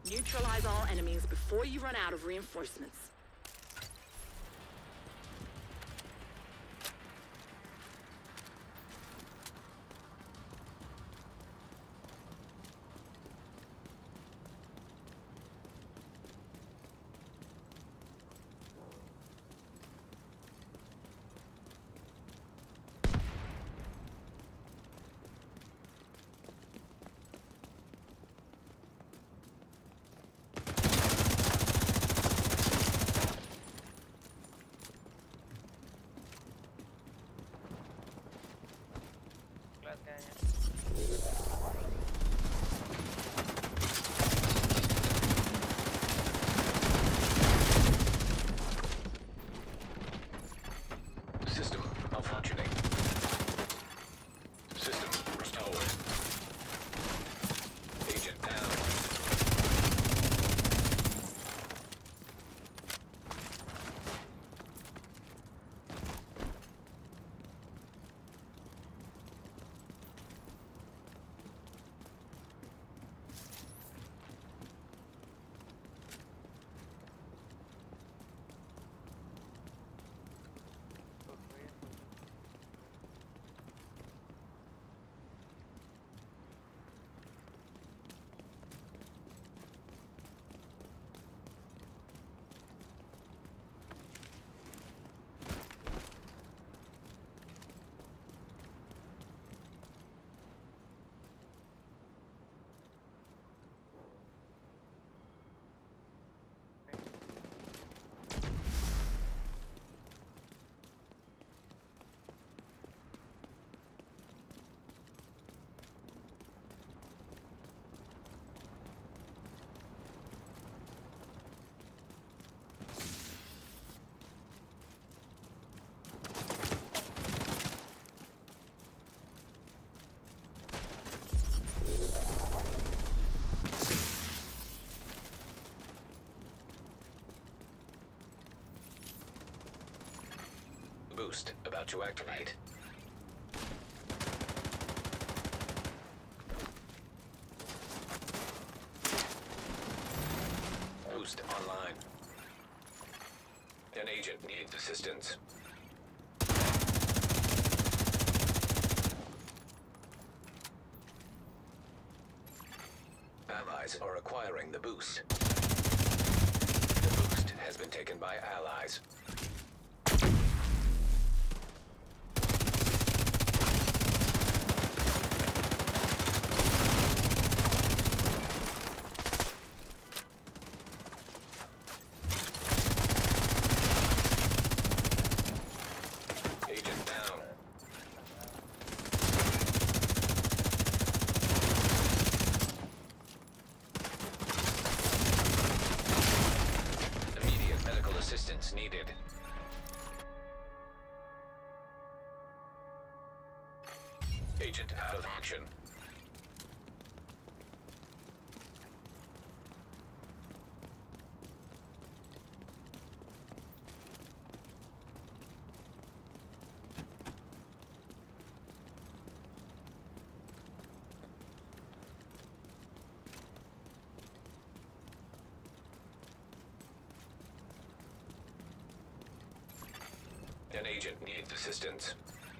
Neutralize all enemies before you run out of reinforcements. System malfunctioning. System restored. Agent down. Boost about to activate. Boost online. An agent needs assistance. Allies are acquiring the boost. The boost has been taken by allies. Assistance needed. Agent out of action. An agent needs assistance.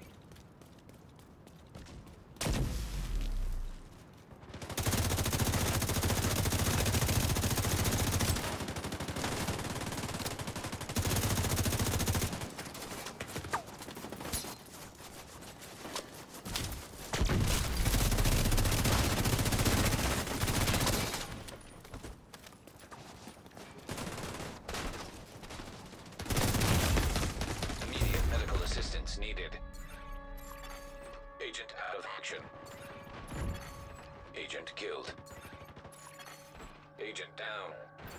Needed. Agent out of action. Agent killed. Agent down.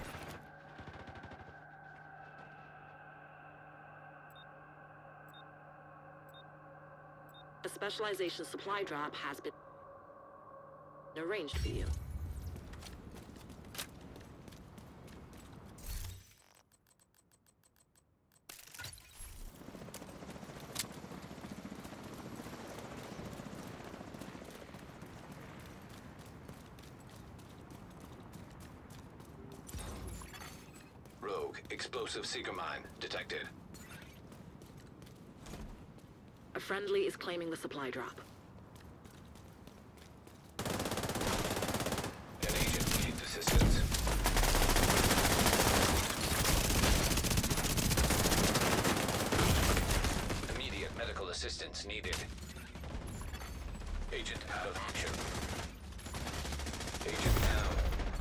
A specialization supply drop has been arranged for you. Explosive seeker mine detected. A friendly is claiming the supply drop. An agent needs assistance. Immediate medical assistance needed. Agent out of action. Agent down.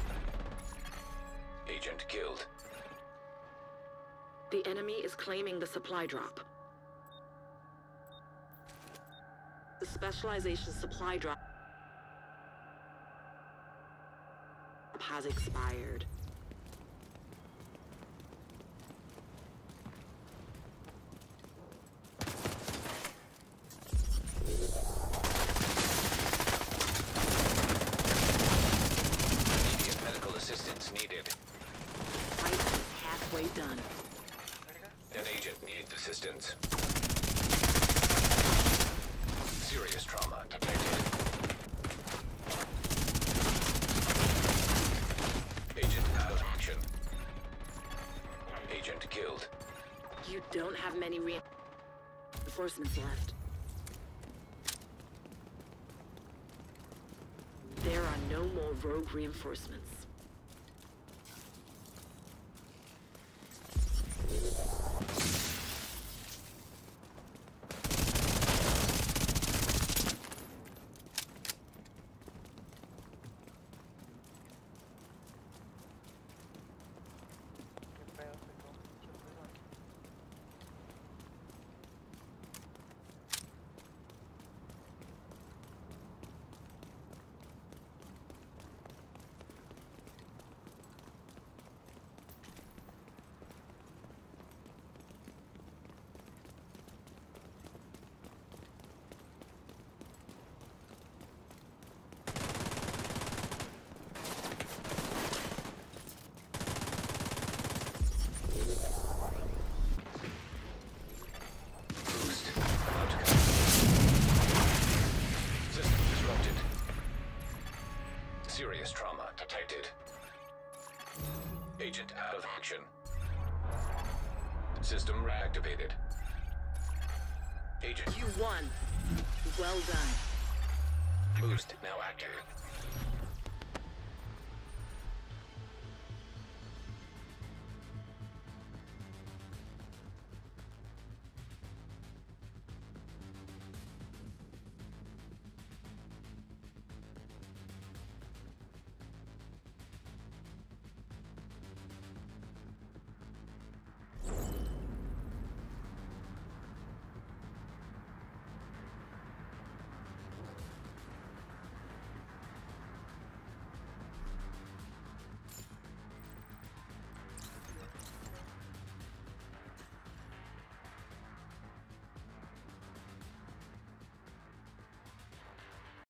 Agent killed. The enemy is claiming the supply drop. The specialization supply drop has expired. Immediate medical assistance needed. Fight is halfway done. An agent needs assistance. Serious trauma detected. Agent out of action. Agent killed. You don't have many reinforcements left. There are no more rogue reinforcements. Boost about to come. System disrupted. Serious trauma detected. Agent out of action. System reactivated. Agent You won. Well done. boost now active.